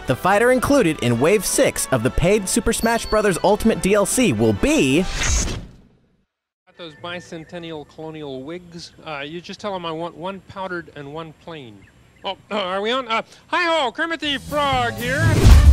The fighter included in Wave 6 of the paid Super Smash Bros. Ultimate DLC will be... Those bicentennial colonial wigs. You just tell them I want one powdered and one plain. Oh, are we on? Hi-ho, Kermit the Frog here.